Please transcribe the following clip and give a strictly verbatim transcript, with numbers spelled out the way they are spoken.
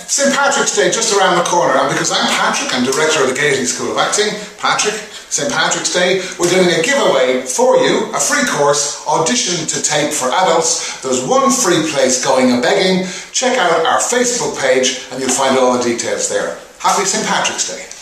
Saint Patrick's Day just around the corner, and because I'm Patrick, I'm director of the Gaiety School of Acting, Patrick, Saint Patrick's Day, we're doing a giveaway for you, a free course, audition to tape for adults. There's one free place going a begging. Check out our Facebook page and you'll find all the details there. Happy Saint Patrick's Day.